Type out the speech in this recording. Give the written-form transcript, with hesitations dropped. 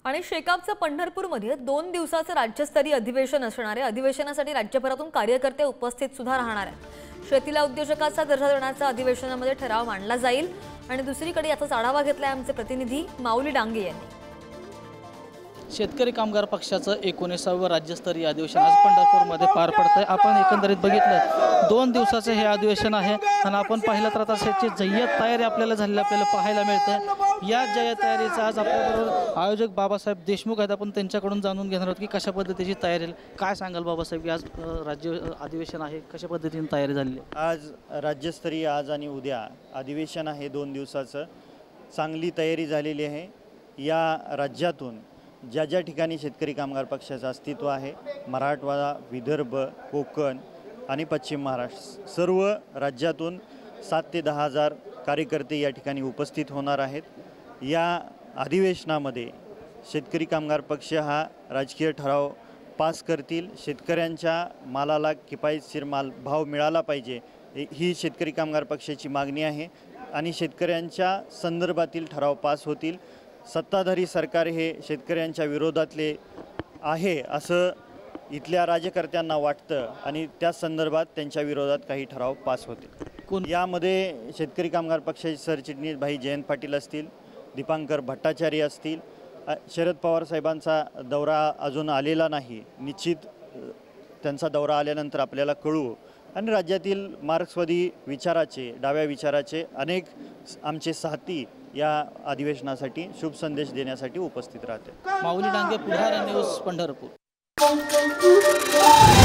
आणि शेकापचं पंढरपूरमध्ये 2 दिवसाचं राज्यस्तरीय अधिवेशन असणार आहे। अधिवेशनासाठी राज्यभरातून कार्यकर्ते उपस्थित सुद्धा राहणार आहेत। शेतीला उद्योजकाचा दर्जा देण्याचा अधिवेशनामध्ये ठराव मांडला जाईल आणि दुसरीकडे याचाच आढावा घेतलाय आमचे प्रतिनिधी माऊली डांगे यांनी। शेतकरी कामगार पक्षाचं 19वे राज्यस्तरीय अधिवेशन आज पंढरपूरमध्ये पार पडतंय। आपण एकंदरीत बघितलं 2 दिवसाचं हे अधिवेशन आहे आणि आपण पाहिलं तर आता त्याची जय्यत तयारी आपल्याला पाहायला मिळते। या जय्यत तयारीचा आज आपल्याबरोबर आयोजक बाबासाहेब देशमुख आहेत। आपण त्यांच्याकडून जाणून घेणार आहोत की कशा पद्धतीची तयारी काय सांगाल बाबासाहेब, आज राज्य अधिवेशन आहे, कशा पद्धतीने तयारी झाली? आज राज्यस्तरीय आज आणि उद्या अधिवेशन आहे 2 दिवसाचं। चांगली तयारी झालेली आहे। या राज्यातून ज्या ठिकाणी शेतकरी कामगार पक्षाचं अस्तित्व आहे, मराठवाडा, विदर्भ, कोकण आणि पश्चिम महाराष्ट्र, सर्व राज्यातून 7 ते 10 हजार कार्यकर्ते या ठिकाणी उपस्थित होणार आहेत। या अधिवेशनामध्ये शेतकरी कामगार पक्ष हा राजकीय ठराव पास करतील। शेतकऱ्यांच्या मालाला किफायतशीर भाव मिळाला पाहिजे ही शेतकरी कामगार पक्षाची मागणी आहे आणि शेतकऱ्यांच्या संदर्भातील ठराव पास होतील। सत्ताधारी सरकार हे शेतकऱ्यांच्या विरोधातले आहे असं इथल्या राज्यकर्त्यांना वाटतं आणि त्या संदर्भात त्यांच्या विरोधात काही ठराव पास होतील। यामध्ये शेतकरी कामगार पक्षाचे सरचिटणीस भाई जयंत पाटील असतील, दीपांकर भट्टाचार्य असतील। शरद पवार साहेबांचा दौरा अजून आलेला नाही, निश्चित त्यांचा दौरा आल्यानंतर आपल्याला कळू। आणि राज्यातील मार्क्सवादी विचाराचे, डाव्या विचाराचे अनेक आमचे साथी या अधिवेशनासाठी शुभ संदेश देण्यासाठी उपस्थित राहते। माऊली डांगे, पुढारी न्यूज, पंढरपूर।